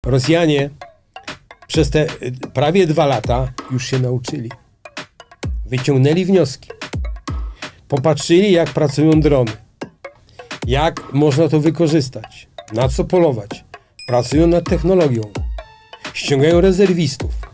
Rosjanie przez te prawie 2 lata już się nauczyli. Wyciągnęli wnioski. Popatrzyli, jak pracują drony. Jak można to wykorzystać. Na co polować. Pracują nad technologią. Ściągają rezerwistów.